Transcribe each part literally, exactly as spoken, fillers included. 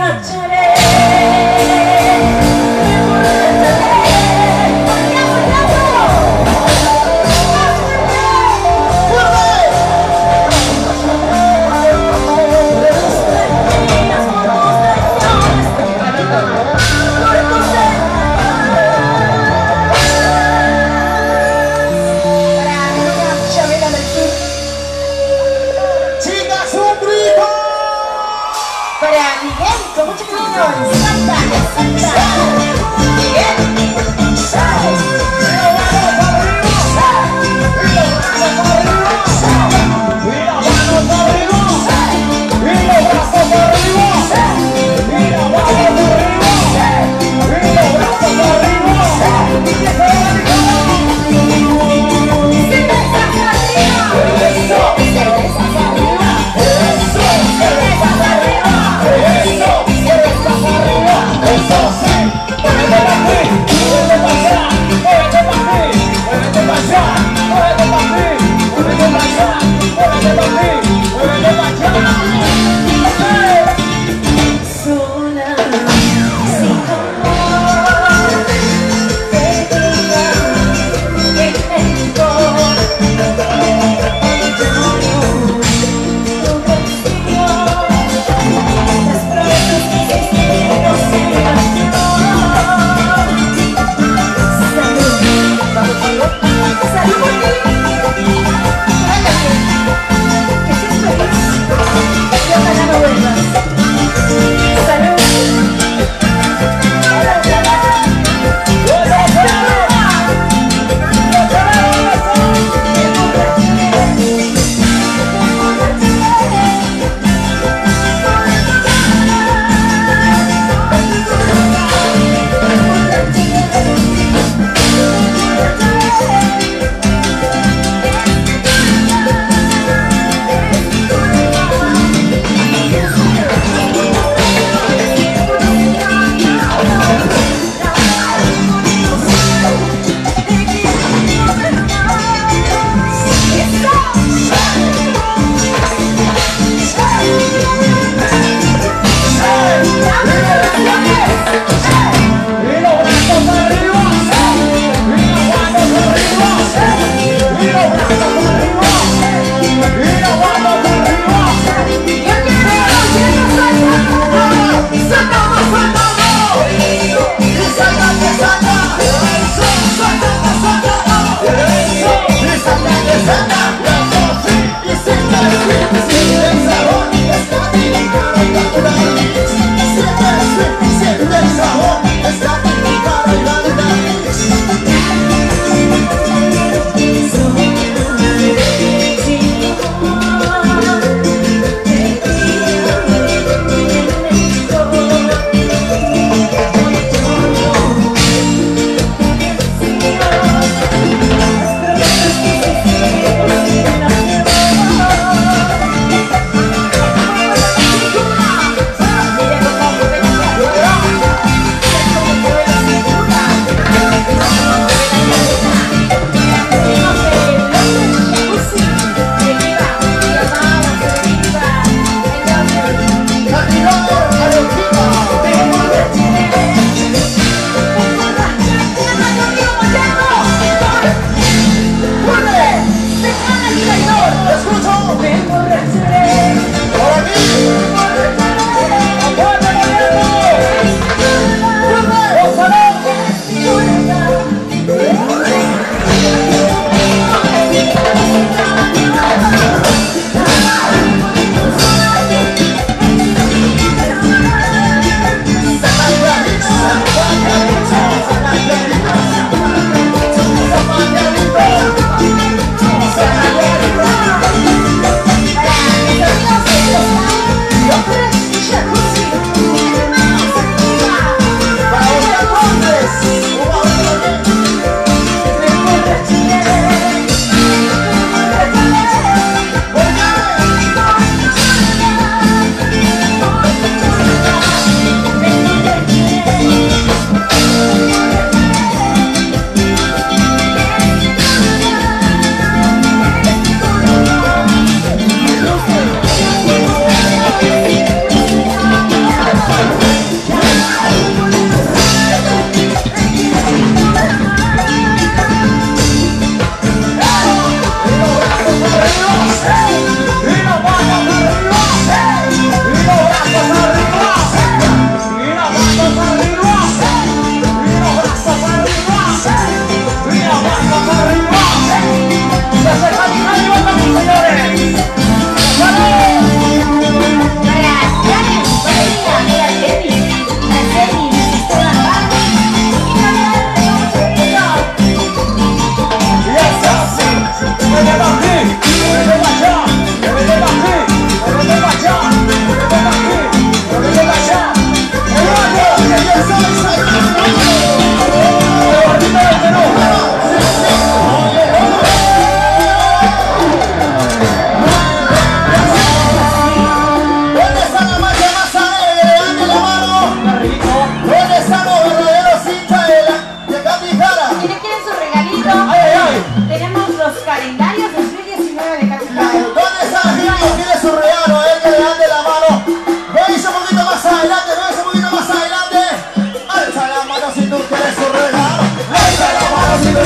Siempre, siempre, siempre,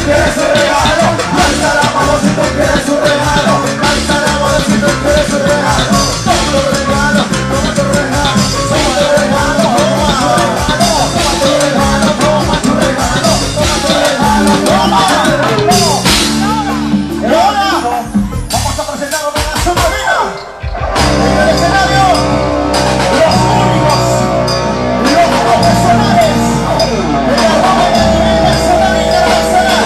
quieres un regalo, alza la mano si tú quieres un regalo, alza la mano si tú quieres un regalo. Toma tu regalo, toma tu regalo, toma tu regalo, toma tu regalo, toma tu regalo, toma tu regalo, toma tu regalo. Y ahora vamos a presentar una canción marina en el escenario. Los únicos, los profesionales de la Romana Nacional Internacional.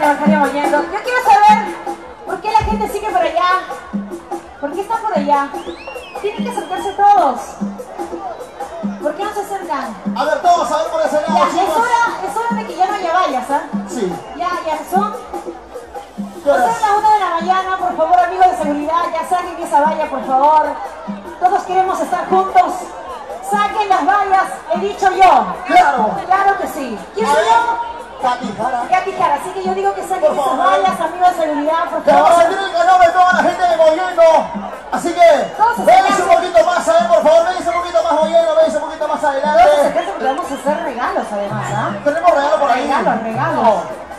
aniversario oyendo. Yo quiero saber por qué la gente sigue por allá. ¿Por qué están por allá? Tienen que acercarse todos. ¿Por qué no se acercan? A ver, todos a ver por ese lado, Ya, es chicos. hora, es hora de que ya no haya vallas, ¿ah? Sí. Ya, ya, son... ¿Qué horas? Son las una de la mañana, por favor, amigos de seguridad, ya saquen esa valla, por favor. Todos queremos estar juntos. Saquen las vallas, he dicho yo. Claro. Claro que sí. ¿Quién A soy ver, yo? Katy Jara. Katy Jara, así que yo digo que saquen Por esas favor. vallas, amigos de seguridad, por Queremos favor. sentir el calor de toda la gente de Mollendo. Así que, Todos véanse acercarse. un poquito más, a ver, por favor, véanse un poquito más Mollendo, véanse un poquito más Todos adelante. acercarse porque vamos a hacer regalos, además, ¿ah? Tenemos regalo por ahí. Regalos, regalos.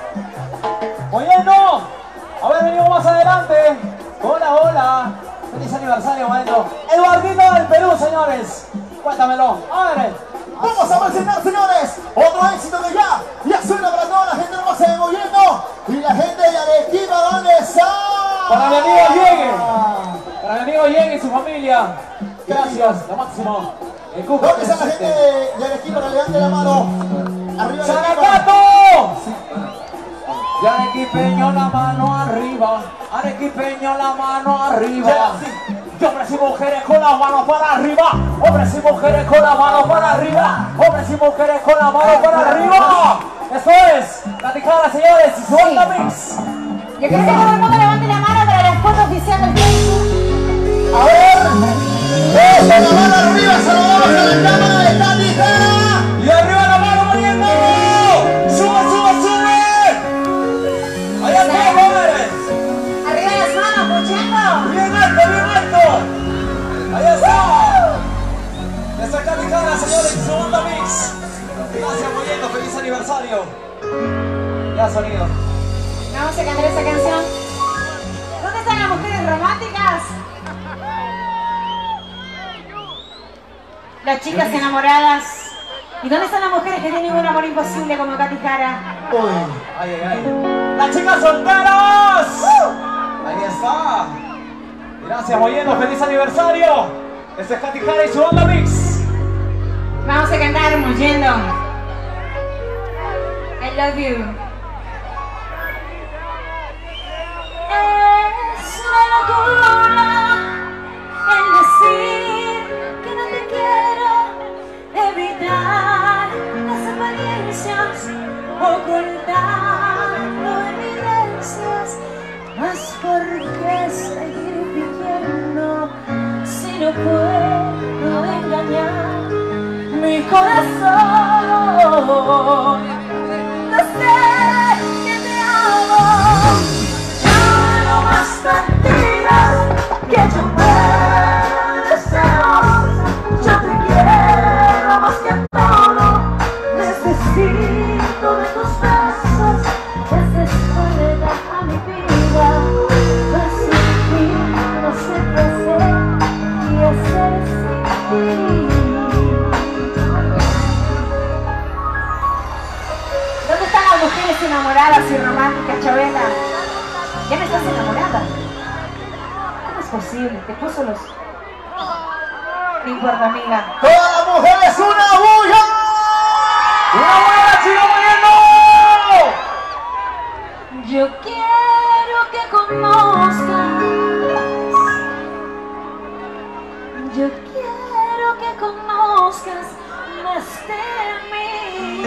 Mollendo, a ver, venimos más adelante. Hola, hola. Feliz aniversario, Mollendo. Eduardito del Perú, señores. Cuéntamelo. A ver. Vamos a presentar, señores, otro éxito que ya, ya suena para toda la gente hermosa de Mollendo y la gente de Arequipa, ¿dónde está? Para mi amigo Llegue. Para mi amigo Llegue y su familia. Gracias, lo máximo. El Cuco. ¿Dónde está la gente de, de Arequipa? Que levante la mano. Arriba de Arequipa. ¡Saracato! Y arequipeño la mano arriba, arequipeño la mano arriba. Y hombres y mujeres con la mano para arriba, hombres y mujeres con la mano para arriba, hombres y mujeres con la mano para arriba. Eso es, Katy Jara, señores, y su banda mix. Yo quiero que todo el mundo levante la mano para la foto oficial del Facebook. A ver, eso, la mano arriba, saludamos a la cámara de Katy Jara. Y arriba la mano, Mollendo. Sube, sube, sube. Allá está, jóvenes. Arriba las manos, escuchando. Bien alto, bien alto. Ahí está. Esta Katy Jara, señores, y su banda mix. Gracias, Mollendo, feliz aniversario. Ya sonido. Vamos a cantar esa canción. ¿Dónde están las mujeres románticas? Las chicas enamoradas. ¿Y dónde están las mujeres que tienen un amor imposible como Katy Jara? Uy, Ay, ay, ay. ¡Las chicas solteras! Ahí está. Gracias, Mollendo, feliz aniversario. Este es Katy Jara y su banda mix. Vamos a cantar Mollendo. I love you. Es una locura el decir que no te quiero, evitar las apariencias, ocultando evidencias. Mas ¿por qué seguir fingiendo si no puedo engañar mi corazón? No sé que te amo. No más mentiras que yo me deseo. Yo te quiero más que todo. Necesito de tus besos. Es soledad a mi vida. Pues sin ti no sé qué hacer y hacer sin ti. ¿Dónde están las mujeres enamoradas y románticas, Chabela? Ya no estás enamorada. ¿Cómo es posible? Te puso los... No importa, amiga. todas las mujeres, una bulla. ¡Una buena, chico, Mollendo! Yo quiero que conozcas. Yo quiero que conozcas más de mí.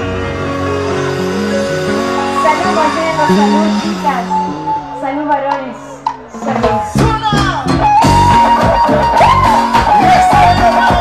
Salud, Mollendo, salud, chicas. Salud, varones. Salud. Y esta es la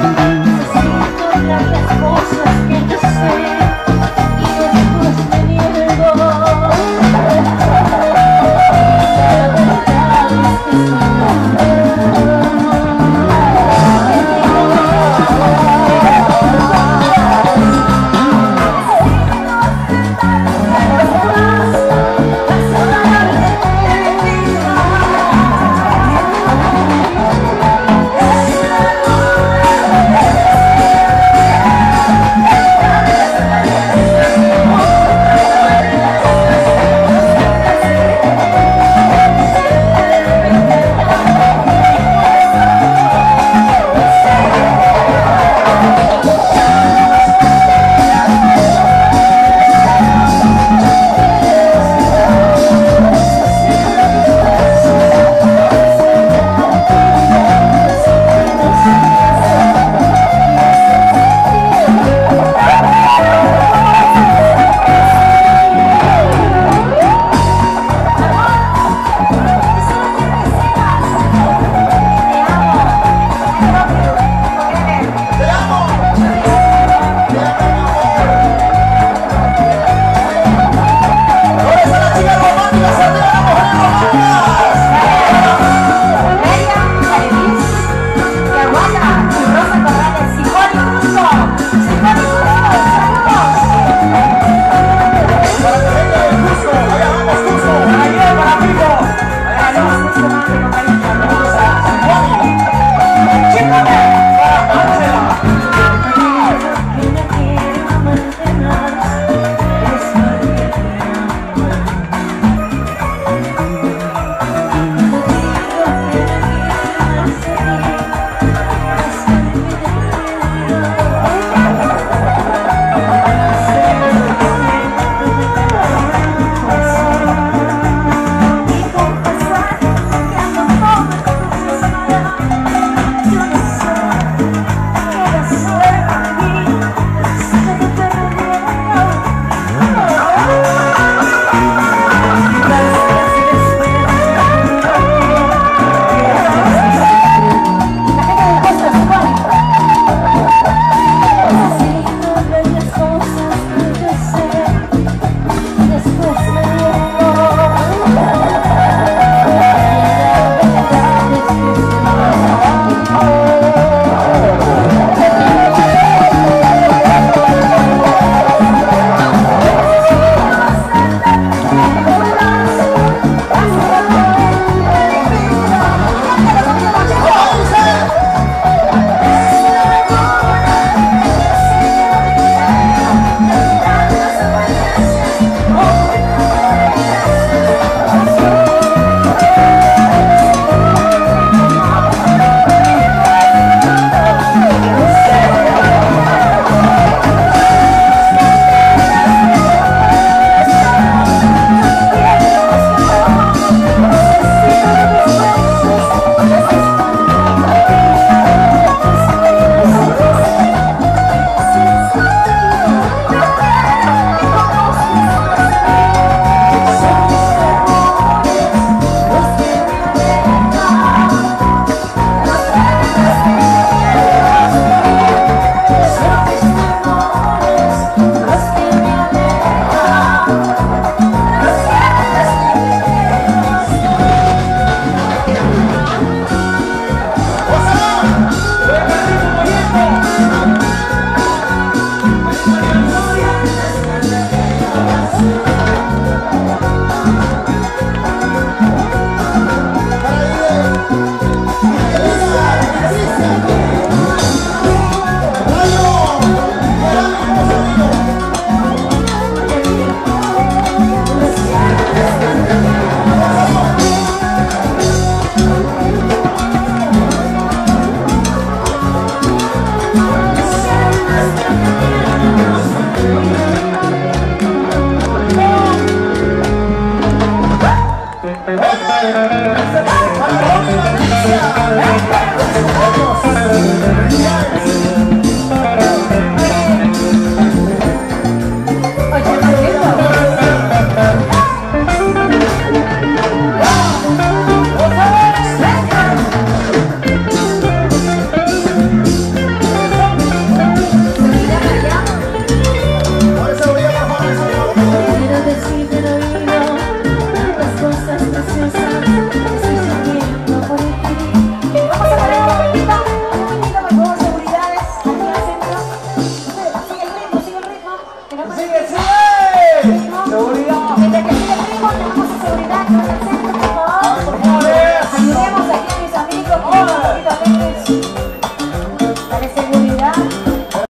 Bye.